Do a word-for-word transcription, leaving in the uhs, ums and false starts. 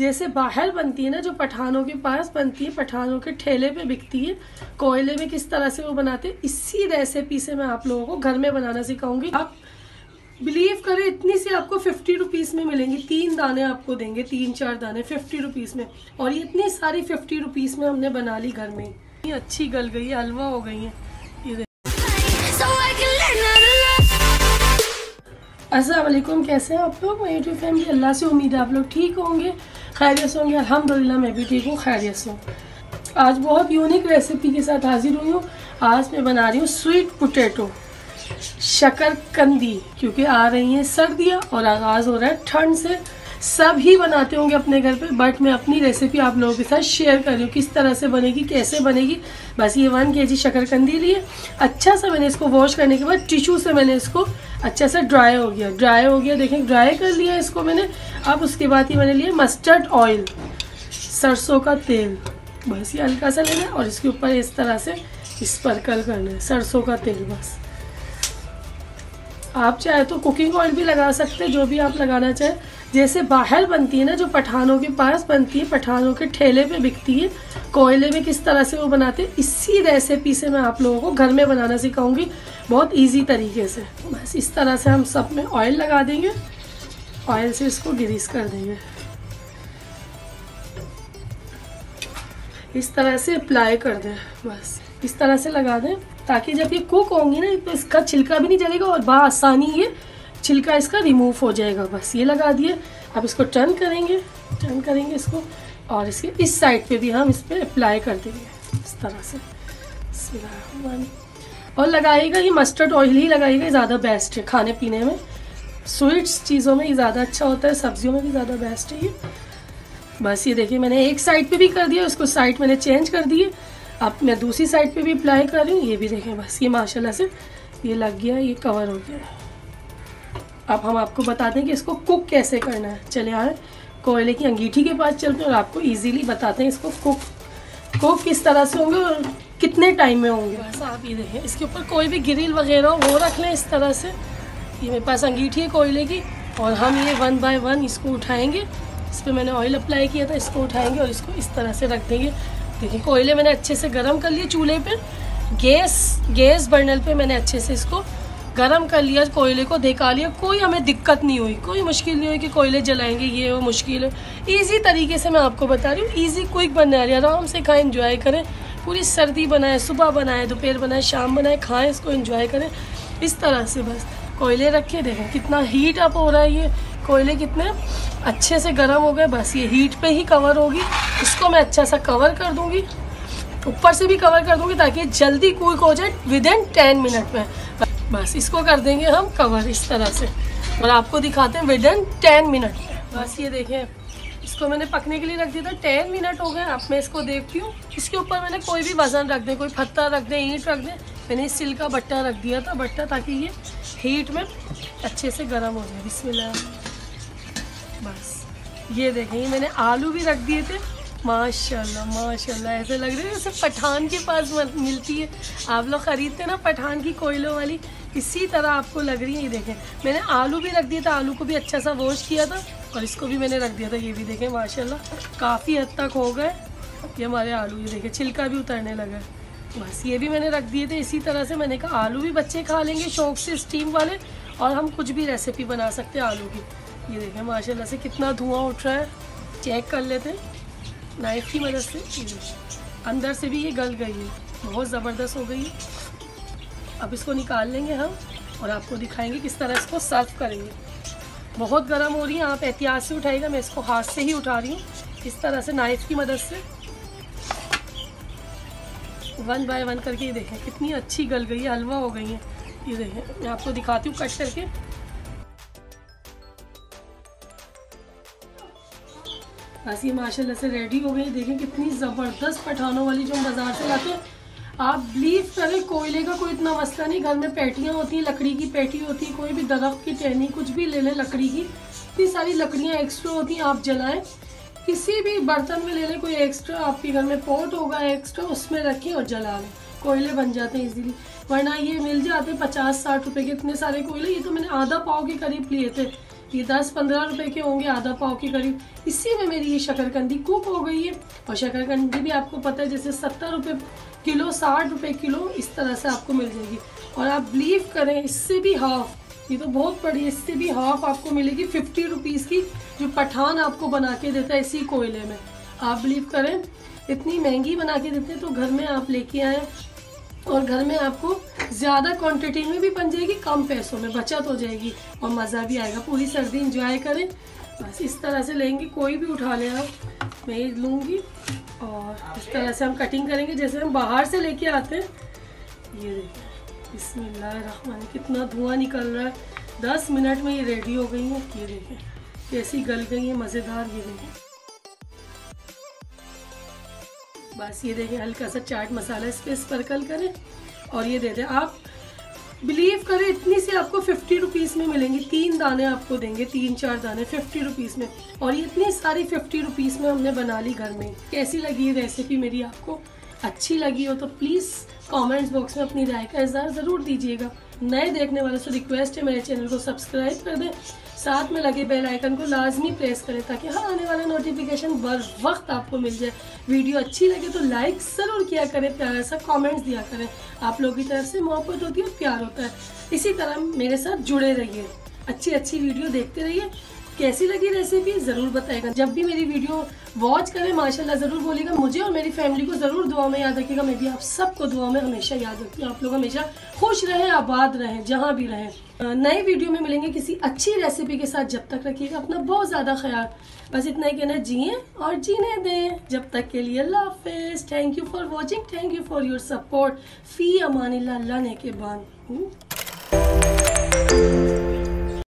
जैसे बाहर बनती है ना, जो पठानों के पास बनती है, पठानों के ठेले पे बिकती है, कोयले में किस तरह से वो बनाते हैं, इसी रेसिपी से मैं आप लोगों को घर में बनाना सिखाऊंगी। आप बिलीव करें, इतनी सी आपको फिफ्टी रुपीज़ में मिलेंगी। तीन दाने आपको देंगे, तीन चार दाने फिफ्टी रुपीज़ में, और ये इतनी सारी फिफ्टी रुपीज़ में हमने बना ली घर में। ये अच्छी गल गई है, हलवा हो गई है ये। अस्सलाम वालेकुम, कैसे हैं आप लोग? मैं यूट्यूब फैमिली, अल्लाह से उम्मीद है आप लोग ठीक होंगे, खैरियत से होंगे। अल्हम्दुलिल्लाह मैं भी ठीक हूँ, खैरियत से हूँ। आज बहुत यूनिक रेसिपी के साथ हाजिर हुई हूँ। आज मैं बना रही हूँ स्वीट पोटैटो शकरकंदी, क्योंकि आ रही हैं सर्दियाँ और आगाज़ हो रहा है ठंड से। सब ही बनाते होंगे अपने घर पे, बट मैं अपनी रेसिपी आप लोगों के साथ शेयर कर रही हूँ, किस तरह से बनेगी, कैसे बनेगी। बस ये वन के जी शकरकंदी लिए, अच्छा सा मैंने इसको वॉश करने के बाद टिश्यू से मैंने इसको अच्छा से ड्राई हो गया ड्राई हो गया देखें, ड्राई कर लिया इसको मैंने। अब उसके बाद ही मैंने लिया मस्टर्ड ऑयल, सरसों का तेल, बस ये हल्का सा लेना है और इसके ऊपर इस तरह से स्पर्कल करना है सरसों का तेल। बस आप चाहे तो कुकिंग ऑयल भी लगा सकते हैं, जो भी आप लगाना चाहें। जैसे बाहर बनती है ना, जो पठानों के पास बनती है, पठानों के ठेले पे बिकती है, कोयले में किस तरह से वो बनाते हैं, इसी रेसिपी से मैं आप लोगों को घर में बनाना सिखाऊंगी, बहुत इजी तरीके से। बस इस तरह से हम सब में ऑयल लगा देंगे, ऑयल से इसको ग्रीस कर देंगे, इस तरह से अप्लाई कर दें। बस इस तरह से लगा दें, ताकि जब ये कुक होंगी ना तो इसका छिलका भी नहीं जलेगा और बआसानी ये छिलका इसका रिमूव हो जाएगा। बस ये लगा दिए। अब इसको टर्न करेंगे टर्न करेंगे इसको, और इसके इस साइड पे भी हम इस पर अप्लाई कर देंगे इस तरह से। और लगाइएगा ये मस्टर्ड ऑयल ही लगाइएगा, ज़्यादा बेस्ट है खाने पीने में, स्वीट्स चीज़ों में ये ज़्यादा अच्छा होता है, सब्जियों में भी ज़्यादा बेस्ट है ये। बस ये देखिए, मैंने एक साइड पे भी कर दिया, उसको साइड मैंने चेंज कर दिए। अब मैं दूसरी साइड पे भी अप्लाई कर रही हूँ। ये भी देखें, बस ये माशाल्लाह से ये लग गया, ये कवर हो गया। अब हम आपको बताते हैं कि इसको कुक कैसे करना है। चले आए कोयले की अंगीठी के पास चलते हैं और आपको इजीली बताते हैं इसको कुक कुक किस तरह से होंगे और कितने टाइम में होंगे। बस आप ये देखें, इसके ऊपर कोई भी ग्रिल वगैरह हो वो रख लें इस तरह से। ये मेरे पास अंगीठी है कोयले की, और हम ये वन बाय वन इसको उठाएँगे। इस पर मैंने ऑयल अप्लाई किया था, इसको उठाएँगे और इसको इस तरह से रख देंगे। देखिए कोयले मैंने अच्छे से गर्म कर लिए, चूल्हे पे गैस गैस बर्नर पे मैंने अच्छे से इसको गरम कर लिया, कोयले को देखा लिया। कोई हमें दिक्कत नहीं हुई, कोई मुश्किल नहीं हुई कि कोयले जलाएंगे ये वो मुश्किल है। इजी तरीके से मैं आपको बता रही हूँ, इजी क्विक बना रही है। आराम से खाएं, एंजॉय करें। पूरी सर्दी बनाए, सुबह बनाए, दोपहर बनाए, शाम बनाए, खाएं इसको, एंजॉय करें इस तरह से। बस कोयले रखे, देखें कितना हीट अप हो रहा है, ये कोयले कितने अच्छे से गर्म हो गए। बस ये हीट पे ही कवर होगी, इसको मैं अच्छा सा कवर कर दूंगी, ऊपर से भी कवर कर दूंगी, ताकि जल्दी कुक हो जाए विद इन टेन मिनट में। बस इसको कर देंगे हम कवर इस तरह से, और आपको दिखाते हैं विद इन टेन मिनट में। बस ये देखें, इसको मैंने पकने के लिए रख दिया था, टेन मिनट हो गए। अब मैं इसको देखती हूँ, इसके ऊपर मैंने कोई भी वजन रख दें, कोई पत्थर रख दें, ईंट रख दें। मैंने स्टील का बट्टा रख दिया था, बट्टा, ताकि ये हीट में अच्छे से गर्म हो जाए। बिस्मिल्लाह। बस ये देखें, मैंने आलू भी रख दिए थे, माशाल्लाह माशाल्लाह, ऐसे लग रहे हैं जैसे पठान के पास मिलती है, आप लोग ख़रीदते ना पठान की कोयलों वाली, इसी तरह आपको लग रही है। ये देखें, मैंने आलू भी रख दिया था, आलू को भी अच्छा सा वॉश किया था, और इसको भी मैंने रख दिया था। ये भी देखें माशाल्लाह काफ़ी हद तक हो गए ये हमारे आलू। ये देखें छिलका भी उतरने लगा है। बस ये भी मैंने रख दिए थे इसी तरह से। मैंने कहा आलू भी बच्चे खा लेंगे शौक़ से, स्टीम वाले, और हम कुछ भी रेसिपी बना सकते हैं आलू की। ये देखें माशाल्लाह से कितना धुआं उठ रहा है, चेक कर लेते हैं नाइफ की मदद से। अंदर से भी ये गल गई है, बहुत ज़बरदस्त हो गई है। अब इसको निकाल लेंगे हम, और आपको दिखाएंगे किस तरह इसको सर्व करेंगे। बहुत गर्म हो रही है, आप एहतियात से उठाइएगा, मैं इसको हाथ से ही उठा रही हूँ इस तरह से नाइफ की मदद से, वन बाय वन करके। ये देखें कितनी अच्छी गल गई है, हलवा हो गई है। ये देखें, मैं आपको दिखाती हूँ कट करके। बस ये माशाल्लाह से रेडी हो गई। देखें कितनी ज़बरदस्त पठानों वाली जो हम बाज़ार से लाते हैं। आप बिलीव करें, कोयले का कोई इतना मसला नहीं, घर में पैटियाँ होती हैं, लकड़ी की पैटी होती है, कोई भी दरख्त की टहनी कुछ भी ले लें लकड़ी की, इतनी सारी लकड़ियाँ एक्स्ट्रा होती हैं, आप जलाएं, किसी भी बर्तन में ले लें, कोई एक्स्ट्रा आपके घर में पॉट होगा एक्स्ट्रा, उसमें रखें और जला लें, कोयले बन जाते हैं इजीली। वरना ये मिल जाते हैं पचास साठ रुपए के इतने सारे कोयले। ये तो मैंने आधा पाव के करीब लिए थे, ये दस पंद्रह रुपए के होंगे, आधा पाव के करीब। इसी में मेरी ये शकरकंदी कुक हो गई है। और शकरकंदी भी आपको पता है जैसे सत्तर रुपये किलो, साठ रुपये किलो इस तरह से आपको मिल जाएगी। और आप बिलीव करें इससे भी हाफ, ये तो बहुत बड़ी है, इससे भी हाफ आपको मिलेगी फिफ्टी रुपीज़ की, जो पठान आपको बना के देता है इसी कोयले में। आप बिलीव करें इतनी महंगी बना के देते हैं, तो घर में आप लेके आए और घर में आपको ज़्यादा क्वांटिटी में भी बन जाएगी, कम पैसों में बचत हो जाएगी और मज़ा भी आएगा। पूरी सर्दी इंजॉय करें। बस इस तरह से लेंगे, कोई भी उठा ले आप, मैं ये लूँगी और इस तरह से हम कटिंग करेंगे जैसे हम बाहर से लेके आते हैं। ये देखिए बिस्मिल्लाहिर्रहमान, कितना धुआं निकल रहा है। दस मिनट में ये रेडी हो गई है। ये देखें कैसी गल गई है, मज़ेदार। ये देखें बस ये देखें, हल्का सा चाट मसाला इस पर स्पर्कल करें और ये दे दें। आप बिलीव करें इतनी सी आपको फिफ्टी रुपीज़ में मिलेंगी। तीन दाने आपको देंगे, तीन चार दाने फिफ्टी रुपीज़ में, और ये इतनी सारी फिफ्टी रुपीज़ में हमने बना ली घर में। कैसी लगी रेसिपी मेरी? आपको अच्छी लगी हो तो प्लीज़ कमेंट्स बॉक्स में अपनी राय का इज़हार ज़रूर दीजिएगा। नए देखने वालों से रिक्वेस्ट है मेरे चैनल को सब्सक्राइब कर दें, साथ में लगे बेल आइकन को लाजमी प्रेस करें ताकि हर आने वाला नोटिफिकेशन बर वक्त आपको मिल जाए। वीडियो अच्छी लगे तो लाइक ज़रूर किया करें, प्यारा सा कमेंट्स दिया करें। आप लोगों की तरफ से मोहब्बत होती है और प्यार होता है। इसी तरह मेरे साथ जुड़े रहिए, अच्छी अच्छी वीडियो देखते रहिए। कैसी लगी रेसिपी ज़रूर बताएगा। जब भी मेरी वीडियो वॉच करें माशाल्लाह ज़रूर बोलिएगा। मुझे और मेरी फैमिली को ज़रूर दुआ में याद रखिएगा। मैं भी आप सबको दुआ में हमेशा याद रखती हूँ। आप लोग हमेशा खुश रहें, आबाद रहें, जहाँ भी रहें। नए वीडियो में मिलेंगे किसी अच्छी रेसिपी के साथ। जब तक रखिएगा अपना बहुत ज़्यादा ख्याल। बस इतना ही कहना, जिए और जीने दें। जब तक के लिए अल्लाह हाफिज़। Thank you for watching, thank you for your support. फ़ी अमानिल्लाह, अल्लाह ने के बाद।